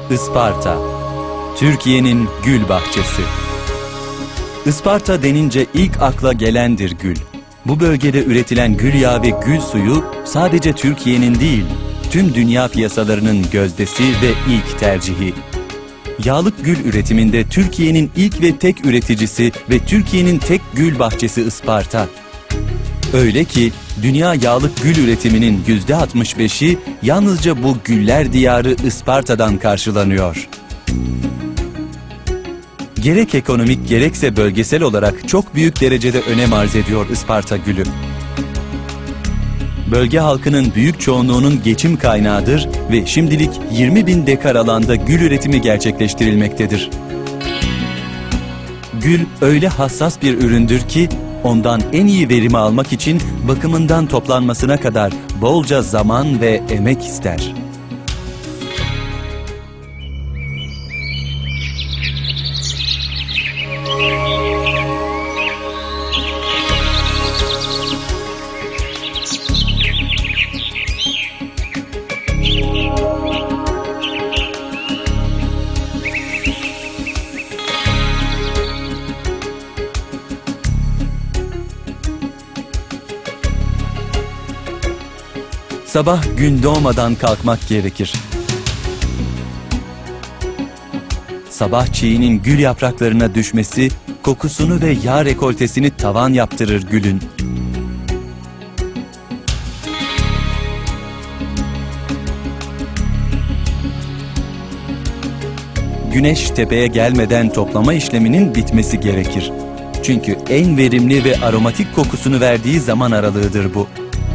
Isparta, Türkiye'nin gül bahçesi. Isparta denince ilk akla gelendir gül. Bu bölgede üretilen gül yağı ve gül suyu sadece Türkiye'nin değil, tüm dünya piyasalarının gözdesi ve ilk tercihi. Yağlık gül üretiminde Türkiye'nin ilk ve tek üreticisi ve Türkiye'nin tek gül bahçesi Isparta. Öyle ki dünya yağlık gül üretiminin %65'i yalnızca bu güller diyarı Isparta'dan karşılanıyor. Gerek ekonomik gerekse bölgesel olarak çok büyük derecede önem arz ediyor Isparta gülü. Bölge halkının büyük çoğunluğunun geçim kaynağıdır ve şimdilik 20.000 dekar alanda gül üretimi gerçekleştirilmektedir. Gül öyle hassas bir üründür ki ondan en iyi verimi almak için bakımından toplanmasına kadar bolca zaman ve emek ister. Sabah gün doğmadan kalkmak gerekir. Sabah çiğinin gül yapraklarına düşmesi, kokusunu ve yağ rekoltesini tavan yaptırır gülün. Güneş tepeye gelmeden toplama işleminin bitmesi gerekir. Çünkü en verimli ve aromatik kokusunu verdiği zaman aralığıdır bu.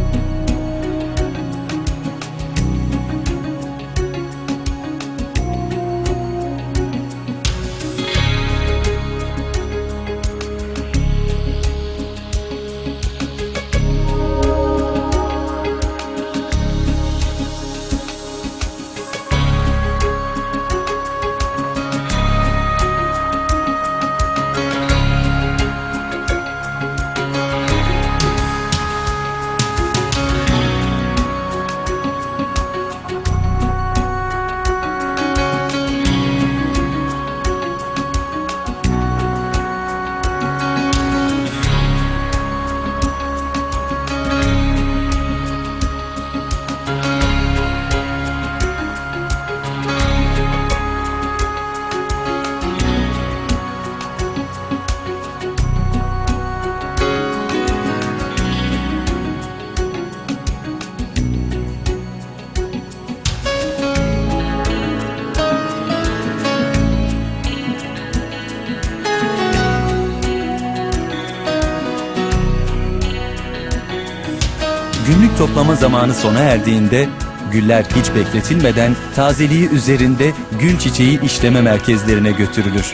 Günlük toplama zamanı sona erdiğinde güller hiç bekletilmeden tazeliği üzerinde gül çiçeği işleme merkezlerine götürülür.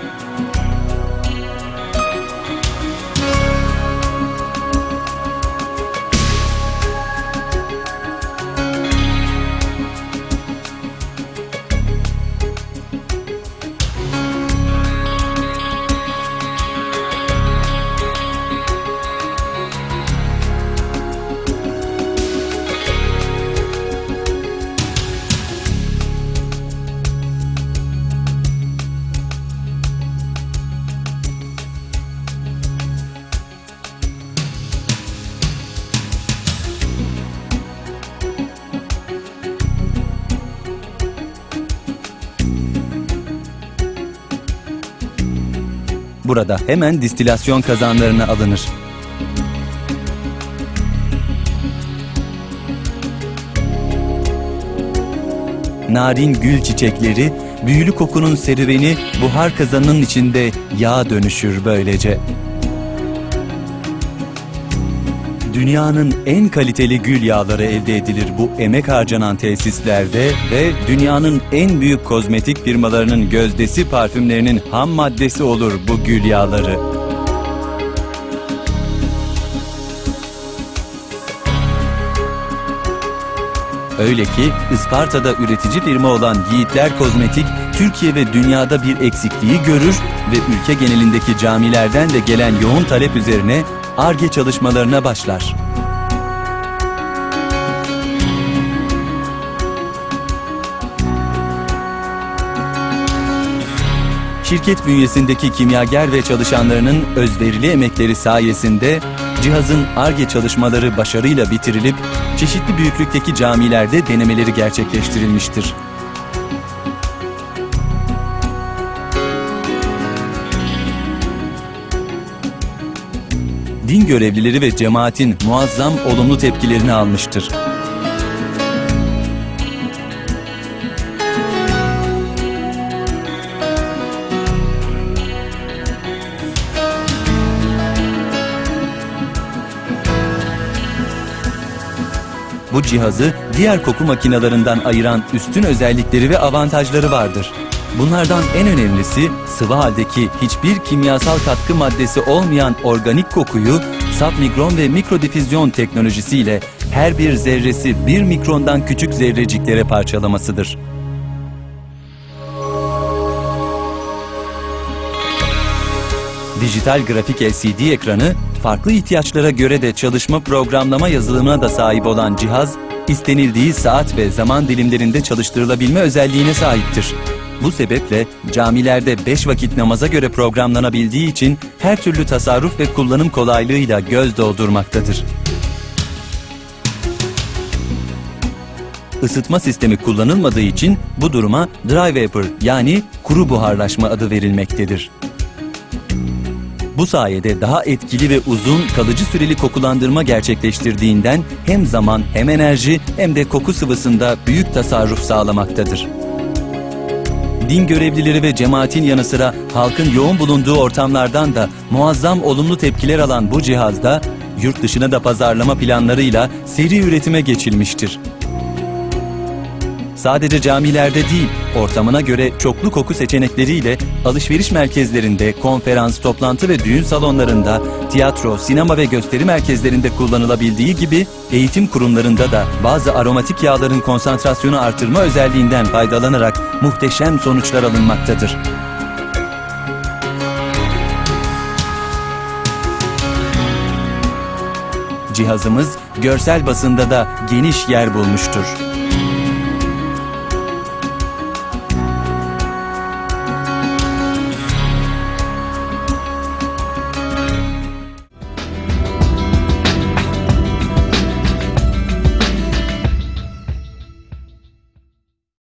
Burada hemen distilasyon kazanlarına alınır. Narin gül çiçekleri, büyülü kokunun serüveni buhar kazanının içinde yağa dönüşür böylece. Dünyanın en kaliteli gül yağları elde edilir bu emek harcanan tesislerde ve dünyanın en büyük kozmetik firmalarının gözdesi parfümlerinin ham maddesi olur bu gül yağları. Öyle ki Isparta'da üretici firma olan Yiğitler Kozmetik, Türkiye ve dünyada bir eksikliği görür ve ülke genelindeki camilerden de gelen yoğun talep üzerine Ar-Ge çalışmalarına başlar. Şirket bünyesindeki kimyager ve çalışanlarının özverili emekleri sayesinde cihazın Ar-Ge çalışmaları başarıyla bitirilip çeşitli büyüklükteki camilerde denemeleri gerçekleştirilmiştir. Din görevlileri ve cemaatin muazzam olumlu tepkilerini almıştır. Bu cihazı diğer koku makinelerinden ayıran üstün özellikleri ve avantajları vardır. Bunlardan en önemlisi sıvı haldeki hiçbir kimyasal katkı maddesi olmayan organik kokuyu submikron ve mikrodifüzyon teknolojisiyle her bir zerresi 1 mikrondan küçük zerreciklere parçalamasıdır. Dijital grafik LCD ekranı, farklı ihtiyaçlara göre de çalışma programlama yazılımına da sahip olan cihaz, istenildiği saat ve zaman dilimlerinde çalıştırılabilme özelliğine sahiptir. Bu sebeple camilerde 5 vakit namaza göre programlanabildiği için her türlü tasarruf ve kullanım kolaylığıyla göz doldurmaktadır. Isıtma sistemi kullanılmadığı için bu duruma dry vapor yani kuru buharlaşma adı verilmektedir. Bu sayede daha etkili ve uzun kalıcı süreli kokulandırma gerçekleştirdiğinden hem zaman hem enerji hem de koku sıvısında büyük tasarruf sağlamaktadır. Din görevlileri ve cemaatin yanı sıra halkın yoğun bulunduğu ortamlardan da muazzam olumlu tepkiler alan bu cihazda yurt dışına da pazarlama planlarıyla seri üretime geçilmiştir. Sadece camilerde değil, ortamına göre çoklu koku seçenekleriyle alışveriş merkezlerinde, konferans, toplantı ve düğün salonlarında, tiyatro, sinema ve gösteri merkezlerinde kullanılabildiği gibi eğitim kurumlarında da bazı aromatik yağların konsantrasyonu artırma özelliğinden faydalanarak muhteşem sonuçlar alınmaktadır. Cihazımız görsel basında da geniş yer bulmuştur.